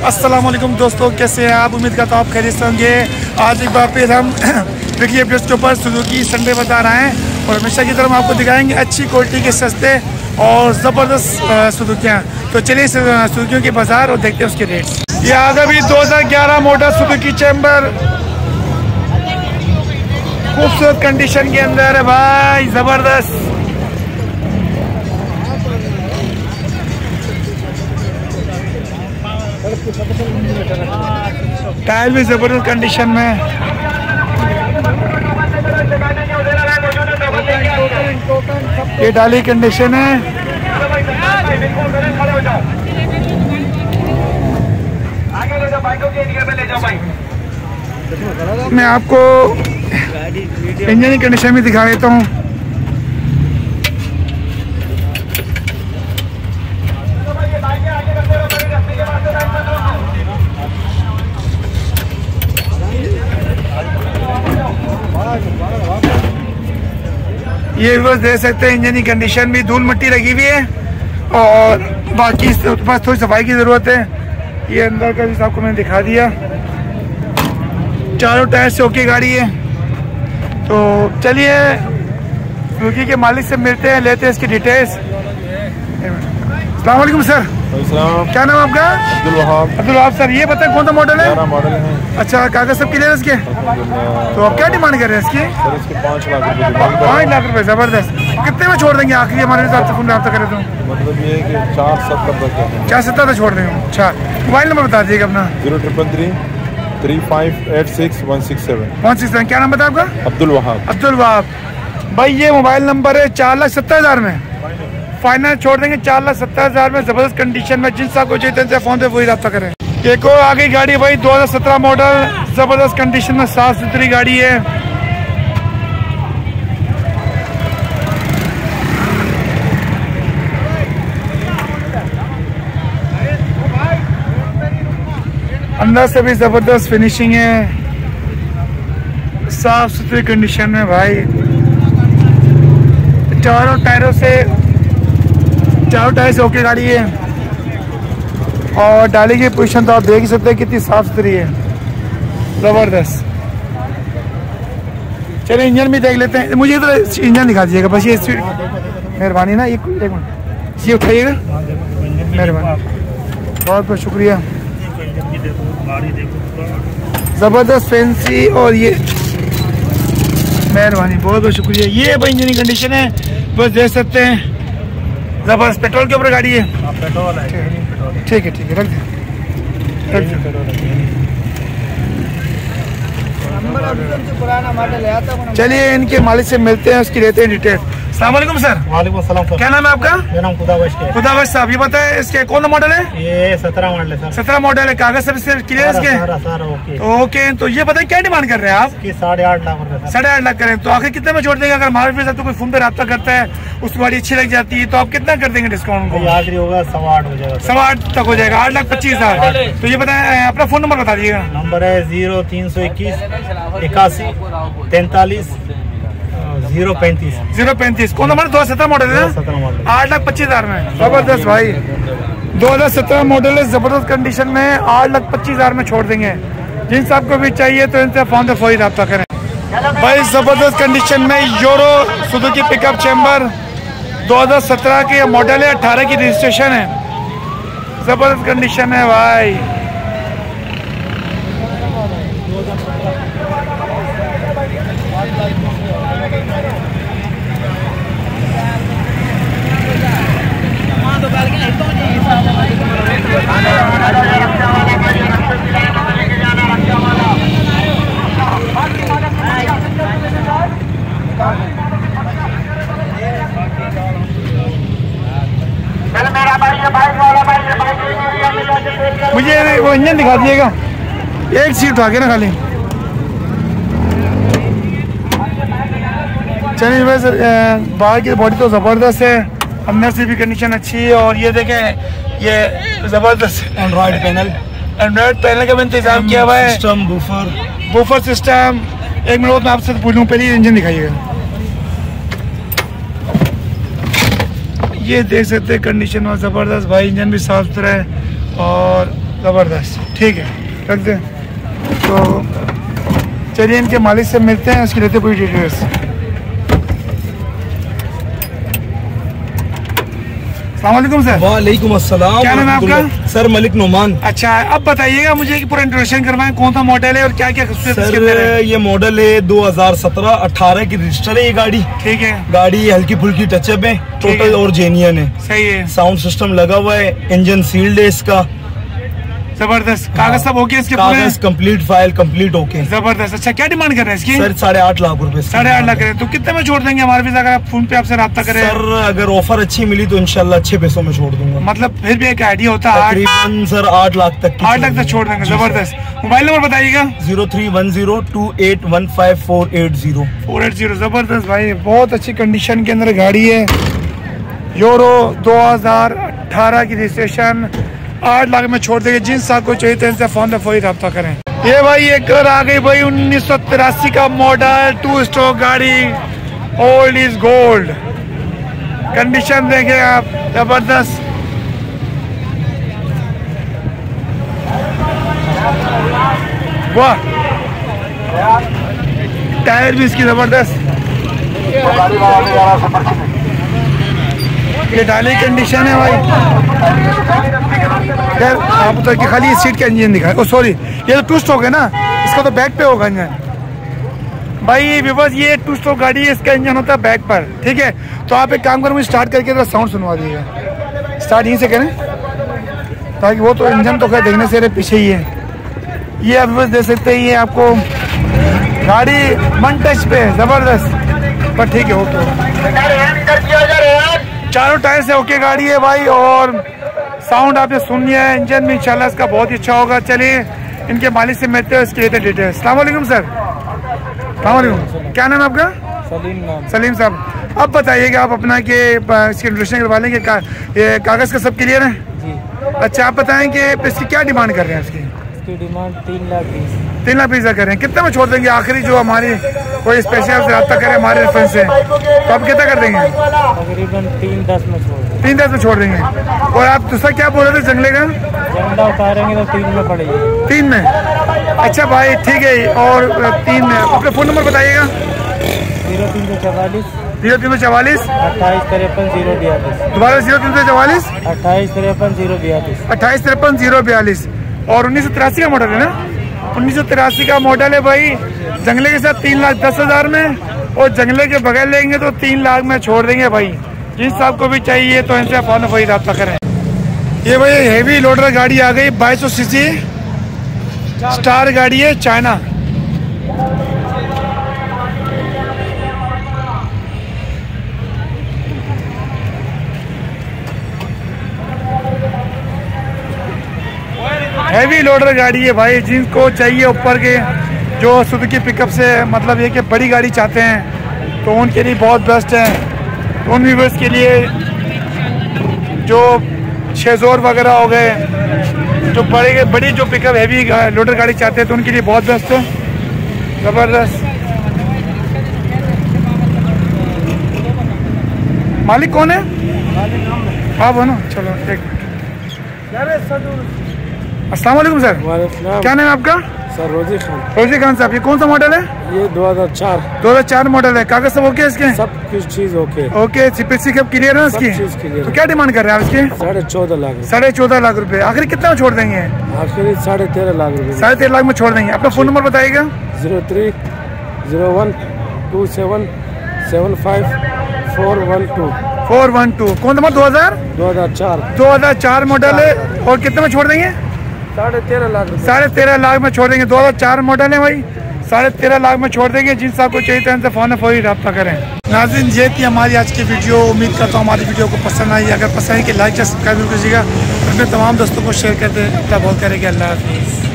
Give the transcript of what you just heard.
अस्सलाम वालेकुम दोस्तों, कैसे हैं आप? उम्मीद करता हूँ आप खैरियत से होंगे। आज एक बार फिर हम विकी अपडेट्स के ऊपर सुजुकी संडे बता रहे हैं और हमेशा की तरह हम आपको दिखाएंगे अच्छी क्वालिटी के सस्ते और ज़बरदस्त सुजुकियाँ। तो चलिए सुजुकियों के बाज़ार और देखते हैं उसके रेट्स। ये आगे भी 2011 मॉडल सुजुकी चैम्बर खूबसूरत कंडीशन के अंदर है भाई, ज़बरदस्त। टायर भी जबरदस्त कंडीशन में। ये डाली कंडीशन है। मैं आपको इंजन की कंडीशन भी दिखा देता हूँ। ये बस दे सकते हैं, इंजन की कंडीशन भी, धूल मिट्टी लगी हुई है और बाकी बस थोड़ी सफाई की ज़रूरत है। ये अंदर का भी आपको मैंने दिखा दिया। चारों टायर से ओके गाड़ी है। तो चलिए सुजुकी के मालिक से मिलते हैं, लेते हैं इसकी डिटेल्स। अस्सलाम वालेकुम सर। क्या नाम आपका? अब्दुल वहाब सर। ये बताएं कौन सा मॉडल है? मॉडल है। अच्छा, कागज सब क्लियर है इसके? तो आप क्या डिमांड कर रहे हैं इसकी? सर इसके 5 लाख रुपए। 5 लाख रुपए, जबरदस्त। कितने में छोड़ देंगे आखिरी हमारे हिसाब से? फोन रब्ता करें तो मतलब ये है कि 470 तक। 470 तक छोड़ देंगे। अच्छा, मोबाइल नंबर बता दीजिएगा अपना। 03333586 167। क्या नाम बताया आपका? अब्दुल वहाब भाई। ये मोबाइल नंबर है। 4,70,000 में फाइनल छोड़ देंगे। 4,70,000 में जबरदस्त कंडीशन में। जिन साहब को चाहिए फोन पे वही रब्ता करें। एक और आगे गाड़ी भाई 2017 मॉडल, जबरदस्त कंडीशन में, साफ सुथरी गाड़ी है। अंदर से भी जबरदस्त फिनिशिंग है, साफ सुथरी कंडीशन में भाई। चारों टायर से ओके गाड़ी है और डाली की पोजीशन तो आप देख ही सकते हैं कितनी साफ सुथरी है, जबरदस्त। चलिए इंजन भी देख लेते हैं। मुझे तो इंजन दिखा दीजिएगा बस। ये मेहरबानी ना, एक मिनट ये उठाइएगा, मेहरबानी, बहुत बहुत शुक्रिया। जबरदस्त फैंसी और ये मेहरबानी, बहुत बहुत शुक्रिया। ये भाई इंजन की कंडीशन है, बस देख सकते हैं, जबरदस्त। पेट्रोल के ऊपर गाड़ी है। पेट्रोल है। ठीक है, रख दे। चलिए इनके मालिक से मिलते हैं, उसकी लेते हैं डिटेल। अस्सलाम वालेकुम सर। वालेकुम सलाम सर। क्या नाम है आपका? मेरा नाम खुदावश साहब। ये बताए इसके कौन सा मॉडल है? ये 17 मॉडल है सर। 17 मॉडल है। कागज सब क्लियर है इसके? ओके। तो ये बताए क्या डिमांड कर रहे हैं आप? 8.5 लाख रुपए। 8.5 लाख करें तो आखिर कितने में छोड़ देंगे? अगर हमारे साथ तो कोई फोन पे रब्ता करता है, उसकी गाड़ी अच्छी लग जाती है, तो आप कितना कर देंगे डिस्काउंट को? आखिरी होगा 8.25 हो जाएगा। 8.25 तक हो जाएगा। 8,25,000। तो ये बताए अपना फोन नंबर बता दीजिएगा। नंबर है 0321 81 43 035। 035। कौन नंबर? 2017 मॉडल है। 8,25,000 में, जबरदस्त भाई। 2017 मॉडल है, जबरदस्त कंडीशन में, 8,25,000 में छोड़ देंगे। जिन साहब को भी चाहिए तो इनसे फोन पे फौरी रब्ता करें भाई। जबरदस्त कंडीशन में यूरो सुजुकी पिकअप चैम्बर 2017 के मॉडल है, 18 की रजिस्ट्रेशन है, जबरदस्त कंडीशन है भाई। मुझे वो इंजन दिखा दीजिएगा, एक सीट उठा के ना खाली। चलिए बस, बाहर की बॉडी तो ज़बरदस्त है, अंदर से भी कंडीशन अच्छी है। और ये देखें, ये ज़बरदस्त एंड्रॉइड पैनल का भी इंतजाम किया हुआ है। System, woofer system. एक मिनट मैं आपसे पूछूं, पहले इंजन दिखाइएगा। ये देख सकते हैं कंडीशन में ज़बरदस्त भाई, इंजन भी साफ सुथरा है और ज़बरदस्त, ठीक है, रख दें। तो चलिए इनके मालिक से मिलते हैं, उसकी लेते पूरी डिटेल्स। अस्सलामुअलैकुम सर। वालेकुम अस्सलाम। क्या नाम है आपका? सर मलिक नुमान। अच्छा, अब बताइएगा मुझे कि पूरा इंट्रोडक्शन करवाएं, कौन सा मॉडल है और क्या क्या सर ये मॉडल है 2017-18 की रजिस्टर है ये गाड़ी। ठीक है, गाड़ी हल्की फुल्की टचअप है, टोटल और जेन्युइन है। सही है, साउंड सिस्टम लगा हुआ है, इंजन सील्ड है इसका, जबरदस्त। कागज सब ओके इसके पूरे? कागज कंप्लीट, फाइल कंप्लीट ओके। जबरदस्त। अच्छा, क्या डिमांड कर रहे हैं इसकी? सर 8.5 लाख रुपए। 8.5 लाख करें तो कितने में छोड़ देंगे हमारे भी? अगर फोन पे आपसे रब्ता करें सर, अगर ऑफर अच्छी मिली तो इंशाल्लाह अच्छे पैसों में छोड़ दूंगा। मतलब फिर भी एक आइडिया होता है, तकरीबन सर 8 लाख तक। 8 लाख तक छोड़ देंगे। जबरदस्त। मोबाइल नंबर बताइएगा। 031028154880। 480। जबरदस्त भाई, बहुत अच्छी कंडीशन के अंदर गाड़ी है। यूरो 2018 की रजिस्ट्रेशन, 8 लाख में छोड़ देंगे। जिन साहब को चाहिए तो इनसे फोन पे फौरी रब्ता करें। ये भाई एक कार आ गई भाई, 1983 का मॉडल 2 स्ट्रोक गाड़ी, ओल्ड इज गोल्ड। कंडीशन देखें आप, जबरदस्त। वाह, टायर भी इसकी जबरदस्त। ये डाली कंडीशन है भाई। यार आप तो कि खाली सीट का इंजन दिखा है। ओ सॉरी, ये तो 2 स्ट्रोक है ना, इसका तो बैक पे होगा इंजन। भाई विवास, ये 2 स्ट्रोक गाड़ी है, इसका इंजन होता है बैक पर। ठीक है, तो आप एक काम करें, मुझे स्टार्ट करके थोड़ा साउंड सुनवा दीजिएगा। स्टार्ट यहीं से करें ताकि वो तो इंजन तो खैर देखने से पीछे ही है। ये आप विवास दे सकते हैं, ये आपको गाड़ी वन टच पे जबरदस्त, पर ठीक है ओके। चारों टायर से ओके गाड़ी है भाई, और साउंड आपने सुन लिया है। इंजन भी इंशाल्लाह इसका बहुत ही अच्छा होगा। चलिए इनके मालिक से मिलते हैं, इसके लिए डिटेल। अस्सलाम वालेकुम सर। अस्सलाम वालेकुम, क्या नाम है आपका? सलीम नाम। सलीम साहब, अब बताइएगा आप अपना कि इसकी इंट्रोडक्शन करवा लेंगे, ये कागज़ का सब क्लियर है जी। अच्छा, आप बताएं कि इसकी क्या डिमांड कर रहे हैं? इसकी डिमांड 3,20,000। 3,20,000 कर रहे हैं। कितना में छोड़ देंगे आखिरी, जो हमारी कोई स्पेशल से रब्ता करे हमारे रेफरेंस से, तो आप कितना कर देंगे? तकरीबन 3,10 में छोड़ देंगे। 3,10 में छोड़ देंगे। और आप दूसरा क्या बोल रहे थे, जंगले का? झंडा उतारेंगे तो 3 में पड़ेगी। 3 में? अच्छा भाई ठीक है, और 3 में अपने फ़ोन नंबर बताइएगा। 0344 0344 2853 दोबारा 0344 2853 2853 और 1983 का मॉडल है ना? 1983 का मॉडल है भाई। जंगले के साथ 3,10,000 में, और जंगले के बगैर लेंगे तो 3 लाख में छोड़ देंगे भाई। जिन साहब को भी चाहिए तो इनसे फोन वही रब्ता करें। ये भाई हेवी लोडर गाड़ी आ गई, 2200 सीसी स्टार गाड़ी है, चाइना। हैवी लोडर गाड़ी है भाई। जिनको चाहिए ऊपर के, जो सुजुकी पिकअप से मतलब ये कि बड़ी गाड़ी चाहते हैं, तो उनके लिए बहुत बेस्ट है। उन व्यूवर्स के लिए जो 6 जोर वगैरह हो गए, जो बड़ी जो पिकअप हैवी लोडर गाड़ी चाहते हैं, तो उनके लिए बहुत बेस्ट है। ज़बरदस्त। मालिक कौन है? आप हो ना? चलो एक मिनट। अस्सलाम वालेकुम सर। क्या नाम है आपका? सर रोजी खान। रोजी खान साहब, ये कौन सा मॉडल है? ये 2004 मॉडल है। कागज सब ओके इसके? सब कुछ चीज ओके। ओके, सीपीसी कब क्लियर है इसकी? चीज क्लियर। तो क्या डिमांड कर रहे हैं आप इसके? 14.5 लाख। 14.5 लाख रुपए। आखिर कितना में छोड़ देंगे? आखिरी 13.5 लाख रुपए। 13.5 लाख में छोड़ देंगे। अपना फोन नंबर बताइएगा। 030127575412। 412 कौन नंबर? 2004 मॉडल है। और कितने में छोड़ देंगे? 13.5 लाख। 13.5 लाख में छोड़ देंगे। 2004 मॉडल है भाई, 13.5 लाख में छोड़ देंगे। जिन साहब को चाहिए तो इनसे फोन फौरी रब्ता करें। नाज़रीन, ये थी हमारी आज की वीडियो। उम्मीद करता हूँ हमारी वीडियो को पसंद आई। अगर पसंद आई कि लाइक या सब्सक्राइब कीजिएगा, अपने तमाम दोस्तों को शेयर कर दें। अपना बहुत करेंगे। अल्लाह हाफिज़।